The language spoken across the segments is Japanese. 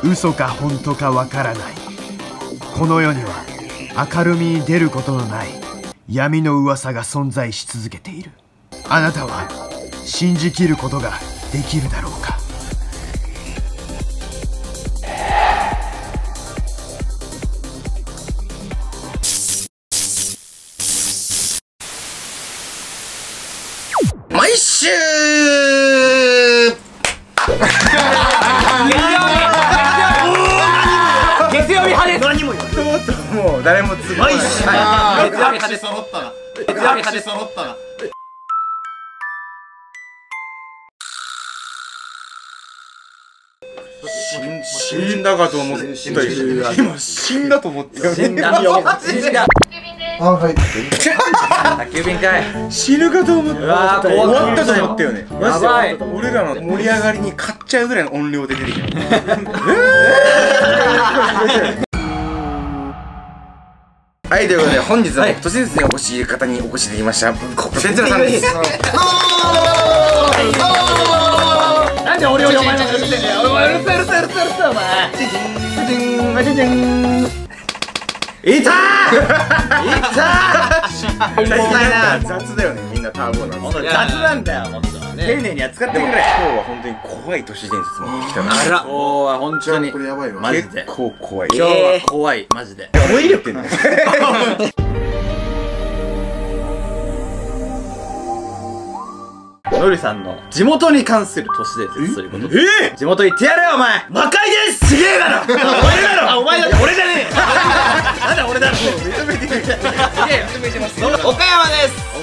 嘘か本当かわからない。この世には明るみに出ることのない闇の噂が存在し続けている。あなたは信じきることができるだろうか。 毎週月曜日派です。何も言わない。とうとうもう誰もつまいし。月曜日派です。揃ったな。月曜日派です。揃ったな。死んだかと思った。今死んだと思った。死んだ。あ、はい。宅急便かい。死ぬかと思った。終わったと思ったよね。やばい。俺らの盛り上がりに勝っちゃうぐらいの音量で出てきた。はい、ということで本日は都市伝説にお越しいる方にお越しいただきました。せつらさんです。なんで俺をお前がうるせえんだよ。お前うるせえうるせえうるせえうるせえお前。チチンチチン。いったー。いったー。最近な雑だよね。みんなターボなんです。雑なんだよ。もっと丁寧に扱ってくれ。今日は本当に怖い都市伝説持ってきたな。あら。今日は本当にこれやばいわ。マジで。結構怖い。今日は怖いマジで。怖いよってんだよ。のりさんの地元に関する都市伝説ということで。地元行ってやれよお前。魔界です。すげえだろ。俺だろ。お前だ。俺じゃねえ。なんだ俺だろ。認めてくれ。すげえ認めてますよ。岡山です。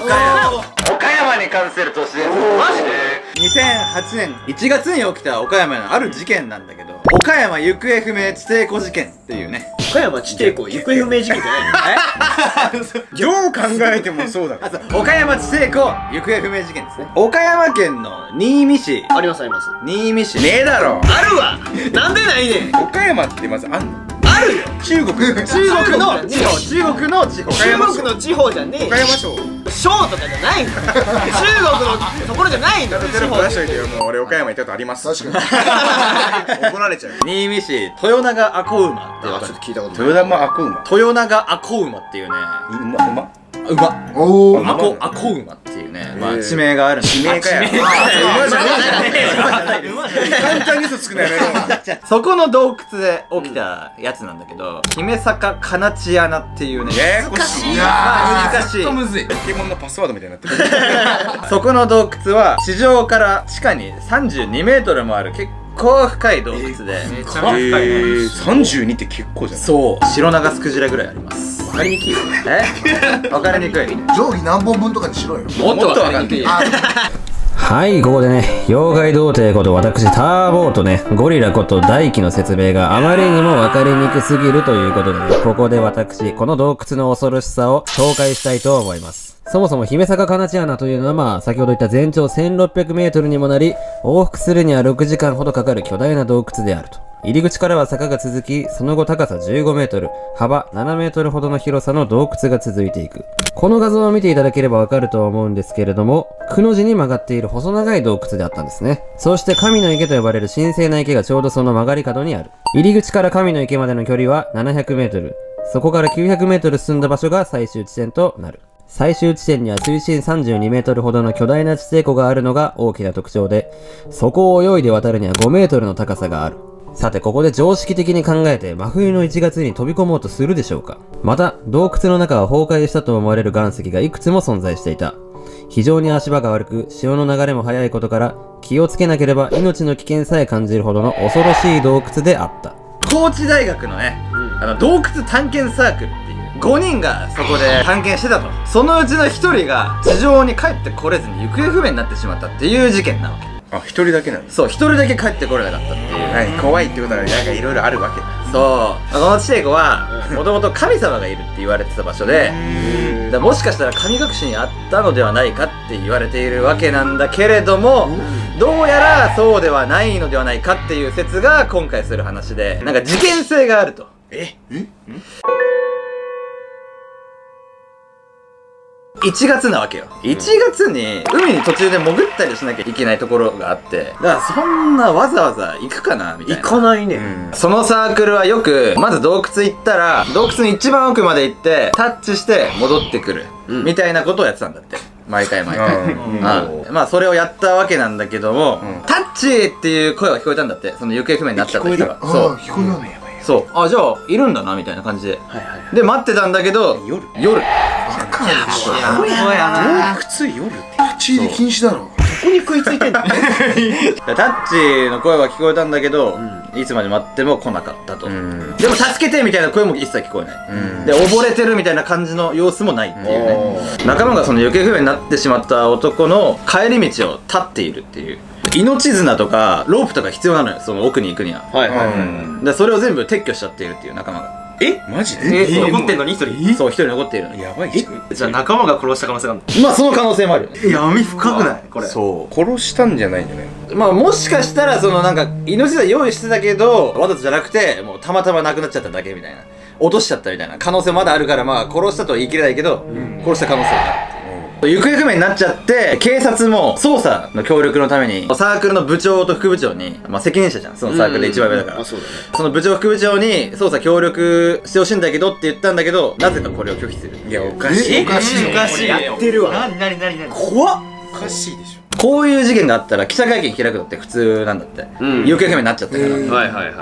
岡山に関する都市伝説。マジで2008年1月に起きた岡山のある事件なんだけど、岡山行方不明地底湖事件っていうね。岡山地底湖行方不明事件じゃないの？どう考えてもそうだろ。岡山地底湖行方不明事件ですね。岡山県の新見市。ありますあります。新見市ねえだろ。あるわ。なんでないねん。岡山ってまずあんの？あるよ。中国の地方。中国の地方じゃねえ。岡山省省とかじゃないの。中国のところじゃないの。テロップ出しといてよ。もう俺岡山行ったことあります。確かに怒られちゃう。新見市豊永阿古馬って。ちょっと聞いたことない。豊永阿古馬。豊永阿古馬っていうね。阿古馬っていうね、まあ地名があるんです。地名かや。馬じゃねえ。簡単に嘘つくなよ。そこの洞窟で起きたやつなんだけど、姫坂かなち穴っていうね。難しい。難しい。ポケモンのパスワードみたいになってる。そこの洞窟は地上から地下に32メートルもある結構深い洞窟で。めっちゃ深いね。32って結構じゃん。そう。シロナガスクジラぐらいあります。わかりにくいよ。わかりにくい。定規何本分とかにしろよ。もっとわかりにくい。 はい、ここでね、妖怪童貞こと私ターボーとね、ゴリラこと大輝の説明があまりにもわかりにくすぎるということでね、ここで私、この洞窟の恐ろしさを紹介したいと思います。そもそも姫坂かなち穴というのはまあ、先ほど言った全長1600メートルにもなり、往復するには6時間ほどかかる巨大な洞窟であると。入り口からは坂が続き、その後高さ15メートル、幅7メートルほどの広さの洞窟が続いていく。この画像を見ていただければわかると思うんですけれども、くの字に曲がっている細長い洞窟であったんですね。そして神の池と呼ばれる神聖な池がちょうどその曲がり角にある。入り口から神の池までの距離は700メートル。そこから900メートル進んだ場所が最終地点となる。最終地点には水深32メートルほどの巨大な地底湖があるのが大きな特徴で、そこを泳いで渡るには5メートルの高さがある。さて、ここで常識的に考えて真冬の1月に飛び込もうとするでしょうか。また、洞窟の中は崩壊したと思われる岩石がいくつも存在していた。非常に足場が悪く、潮の流れも速いことから、気をつけなければ命の危険さえ感じるほどの恐ろしい洞窟であった。高知大学のね、洞窟探検サークルっていう5人がそこで探検してたと。そのうちの1人が地上に帰ってこれずに行方不明になってしまったっていう事件なわけ。あ、1人だけなんです。そう、1人だけ帰ってこれなかったっていう。はい、怖いってことはなんかいろいろあるわけだ。そう、この地底湖はもともと神様がいるって言われてた場所で、もしかしたら神隠しにあったのではないかって言われているわけなんだけれども、どうやらそうではないのではないかっていう説が今回する話で、なんか事件性があると。 1月なわけよ。1月に海に途中で潜ったりしなきゃいけないところがあって、だからそんなわざわざ行くかなみたいな。 行かないね。 そのサークルはよく、まず洞窟行ったら、洞窟の一番奥まで行って、タッチして戻ってくる。みたいなことをやってたんだって。毎回毎回。まあそれをやったわけなんだけども、タッチっていう声が聞こえたんだって。その行方不明になっちゃった人が。そう。 聞こえたね。 そう。あ、じゃあ、いるんだな、みたいな感じで。で、待ってたんだけど、夜。 やばやな。 洞窟夜って立ち入り禁止だろ。 どこに食いついてんの？ タッチの声は聞こえたんだけど、いつまで待っても来なかったと。でも助けてみたいな声も一切聞こえない。で、溺れてるみたいな感じの様子もないっていうね。仲間がその行方不明になってしまった男の帰り道を立っているっていう。命綱とかロープとか必要なのよ、その奥に行くには。で、それを全部撤去しちゃっているっていう仲間が。 マジで残ってんのに一人？ そう、一人残っているの。 やばい。 じゃあ仲間が殺した可能性があるの？ まあその可能性もあるよね。 闇深くないこれ？ そう殺したんじゃないんじゃないの？ まあもしかしたらそのなんか命綱用意してたけどわざとじゃなくてもうたまたまなくなっちゃっただけみたいな、落としちゃったみたいな可能性まだあるから、まあ殺したとは言い切れないけど、殺した可能性があるっていう。行方不明になっちゃって警察も捜査の協力のためにサークルの部長と副部長に、まあ責任者じゃん、そのサークルで一番上だから、その部長副部長に捜査協力してほしいんだけどって言ったんだけど、なぜかこれを拒否する。 いや、おかしい。 おかしい。 やってるわ。 何怖っ。 おかしいでしょ。 こういう事件があったら記者会見開くのって普通なんだって。行方不明になっちゃったから。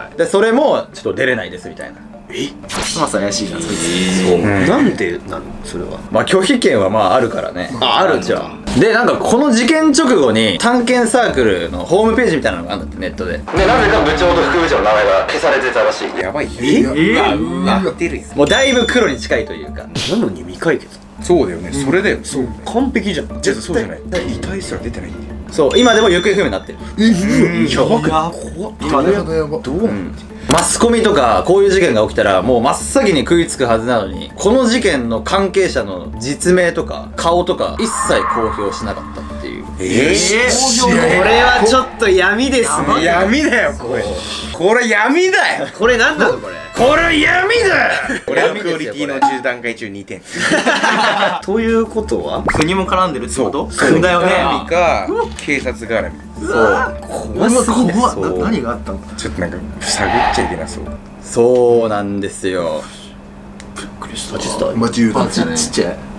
で、それもちょっと出れないですみたいな。 ますます怪しいな、そいつ。なんでなのそれは。 まあ拒否権はまああるからね。 あるんじゃ。 で、なんかこの事件直後に探検サークルのホームページみたいなのがあるんだって、ネットで。で、なぜか部長と副部長の名前が消されてたらしい。 やばい。 もうだいぶ黒に近いというか。 なのに未解決。 そうだよね、それだよ。そう。 完璧じゃん。 そうじゃない。遺体すら出てないんだよ。 そう、今でも行方不明になってる。 やばくない？怖っ。 今でもどう？ マスコミとかこういう事件が起きたらもう真っ先に食いつくはずなのに、この事件の関係者の実名とか顔とか一切公表しなかったっていう。 これはちょっと闇ですね。 闇だよこれ。これ闇だよ。 これなんなのこれ。 これ闇だよ。これはクオリティの10段階中2点。 ということは国も絡んでるってこと？ そうだよね。 何か警察絡み。 そう。 怖すぎない？何があったの？ ちょっとなんか探っちゃいけなそう。 そうなんですよ。 びっくりした。 マジバチちっちゃい。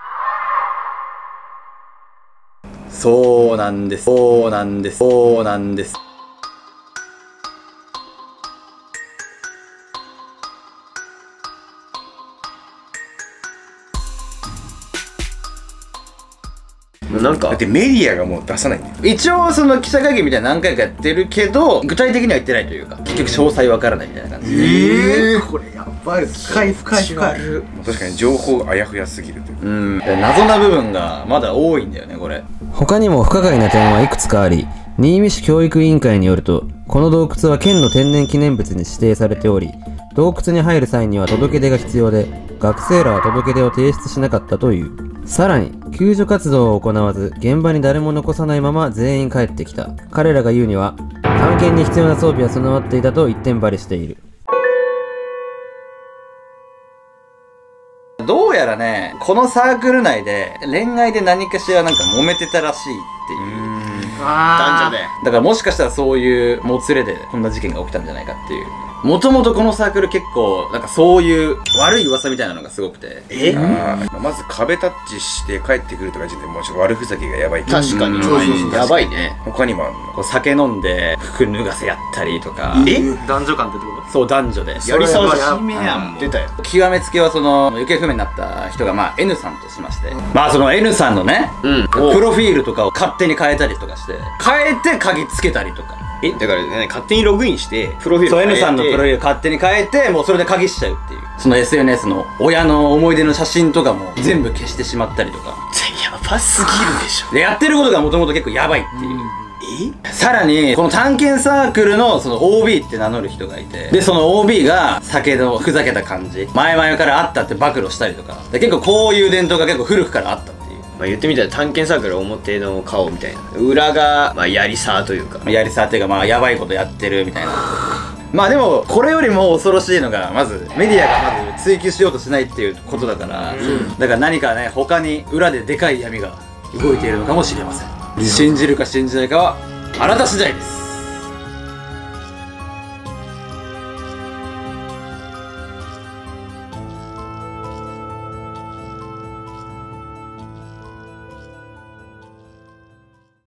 そうなんです。そうなんです。そうなんです。 なんかだってメディアがもう出さないんだよ。 一応その記者会見みたいな何回かやってるけど具体的には言ってないというか、結局詳細わからないみたいな感じ。 これやばい。深い。 確かに情報あやふやすぎるという。 謎な部分がまだ多いんだよねこれ。 他にも不可解な点はいくつかあり、新見市教育委員会によると、この洞窟は県の天然記念物に指定されており、洞窟に入る際には届け出が必要で、学生らは届け出を提出しなかったという。さらに、救助活動を行わず、現場に誰も残さないまま全員帰ってきた。彼らが言うには、探検に必要な装備は備わっていたと一点張りしている。 どうやらね、このサークル内で恋愛で何かしらなんか揉めてたらしいっていう。 男女で。 だからもしかしたらそういうもつれでこんな事件が起きたんじゃないかっていう。もともとこのサークル結構なんかそういう悪い噂みたいなのがすごくて。 まず壁タッチして帰ってくるとか時点でもうちょっと悪ふざけがやばい。 確かに。やばいね。 他にもあるの？ こう酒飲んで服脱がせやったりとか。 男女間ってこと？ そう、男女で。 やりそうじゃん。出たよ。 極めつけはその行方不明になった人がまあ N さんとしまして、まあその N さんのね、プロフィールとかを勝手に変えたりとかして、変えて鍵つけたりとか。 だからね、勝手にログインしてプロフィールそう、N さんのプロフィール勝手に変えて、もうそれで鍵しちゃうっていう。その SNS の親の思い出の写真とかも全部消してしまったりとか。 やばすぎるでしょ。 で、やってることがもともと結構やばいっていう。さらに、この探検サークルのその OB って名乗る人がいて、で、その OB が酒のふざけた感じ、前々からあったって暴露したりとか、で結構こういう伝統が結構古くからあったっていう。 まあ言ってみたら探検サークル表の顔みたいな。裏が、まあやりさというか。 やりさっていうか、まあやばいことやってるみたいな。 まあでもこれよりも恐ろしいのがまずメディアがまず追求しようとしないっていうことだから、だから何かね他に裏ででかい闇が動いているのかもしれません。信じるか信じないかはあなた次第です。